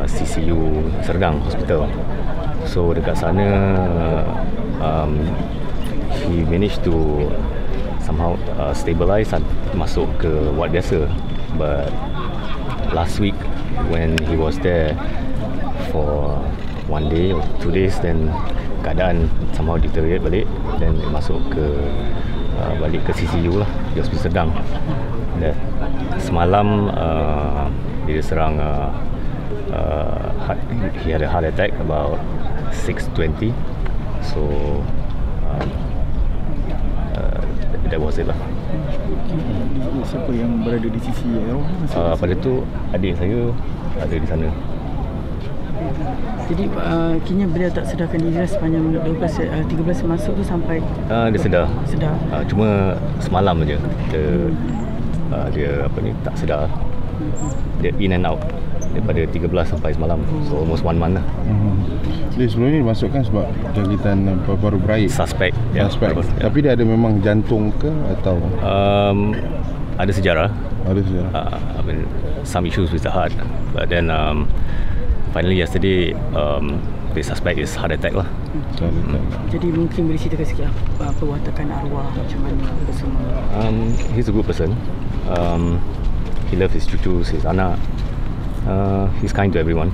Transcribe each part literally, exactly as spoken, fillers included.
C C U Serdang Hospital. So dekat sana um, he managed to somehow uh, stabilize and masuk ke ward biasa. But last week when he was there for one day or two days, then keadaan somehow deteriorate balik, then masuk ke uh, balik ke C C U lah, di Hospital Serdang. Dan semalam uh, dia serang uh, uh, heart, he had a heart attack about six twenty. So um, uh, that was it lah. Siapa yang berada di sisi arwah? Uh, pada tu adik saya ada di sana. Jadi uh, kini beliau tak sedarkan diri sepanjang dua belas, uh, tiga belas masuk tu sampai uh, dia sedar. Sedar. Uh, cuma semalam aja dia, uh, dia apa ni tak sedar. Dia in and out daripada tiga belas sampai semalam. So almost one month lah. Hmm. Jadi sebelum ni dimasukkan sebab jangkitan paru-paru berair. Suspek. Suspek. Ya, ya. Tapi dia ada memang jantung ke atau? Um, ada sejarah. Ada sejarah. Uh, I mean some issues with the heart. But then um, finally yesterday um, the suspect is heart attack lah. Hmm. Jadi mungkin boleh ceritakan sikit apa perwatakan arwah macam mana apa semua. Um, he's a good person. Um, he loves his cucus, his anak. Uh, he's kind to everyone.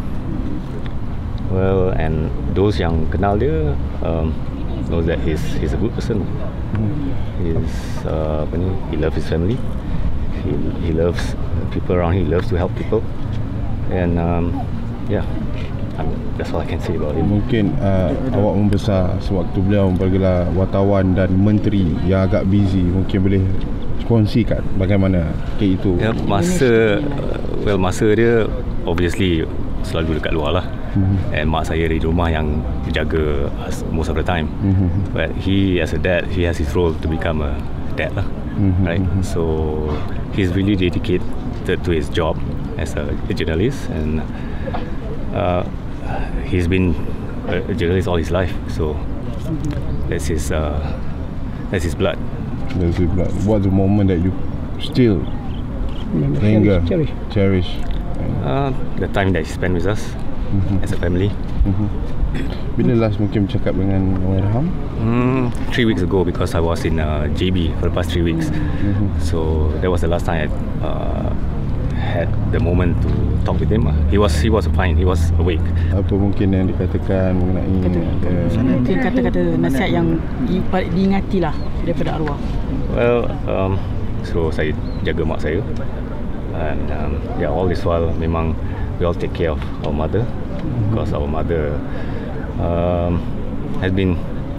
Well, and those yang kenal dia um, knows that he's he's a good person. Hmm. He's uh, apa ni? He loves his family. He he loves people around him. He loves to help people. And um, yeah, I mean, that's all I can say about him. Mungkin uh, awak membesar sewaktu beliau bergelar wartawan dan menteri yang agak busy, mungkin boleh kongsikan bagaimana ke itu. Ya, masa well masa dia obviously selalu dekat luar lah. Mm-hmm. And mak saya di rumah yang jaga most of the time. Mm-hmm. But he as a dad, he has his role to become a dad lah. Mm-hmm. Right. So he's really dedicated to his job as a, a journalist, and uh, he's been a journalist all his life. So that's his uh, that's his blood. That's his blood. What's the moment that you still linger, cherish? cherish? Uh, the time that he spent with us mm-hmm. as a family. Mm-hmm. Bila last mungkin bercakap dengan Allahyarham? Mm, three weeks ago, because I was in uh, J B for the past three weeks. Mm-hmm. So that was the last time I uh, had the moment to talk with him. He was he was fine. He was awake. Apa mungkin yang dikatakan mengenai Kata, mungkin kata-kata nasihat yang di, diingati lah daripada arwah? Well, um, so saya jaga mak saya. And um, yeah, all this while memang we all take care of our mother, because our mother um, has been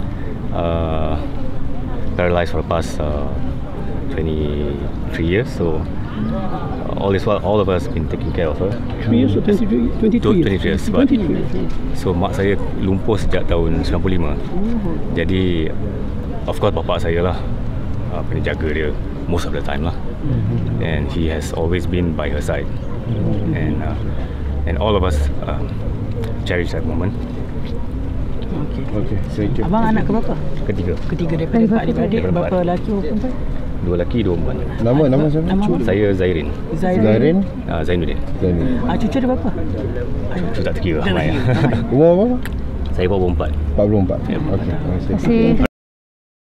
uh, paralyzed for the past uh, twenty-three years. So uh, all this while, all of us been taking care of her. Three years or twenty-three? twenty-three years. But, so mak saya lumpuh sejak tahun sembilan puluh lima. Jadi of course bapak saya lah uh, pernah jaga dia most of the time lah. Mm-hmm. And he has always been by her side. Mm-hmm. And uh, and all of us uh, cherish that moment. Okay. Okay, thank you. Abang anak ke berapa? Ketiga. Ketiga daripada empat adik-beradik. Berapa lelaki atau perempuan? Dua lelaki, dua perempuan. Nama nama siapa? Nama saya Zairin. Zairin. Zairin. Uh, Zainuddin. Zainuddin. Ah, cucu ada berapa? Cucu tak terkira ramai. Umur berapa? Saya empat puluh empat. empat puluh empat. Yep. Okey. Terima kasih.